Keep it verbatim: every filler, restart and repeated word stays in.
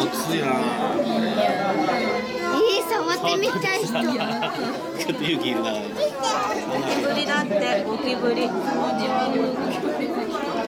ついな。 えー、触ってみたい人。 ちょっと勇気いるな。 ゴキブリだって、ゴキブリ。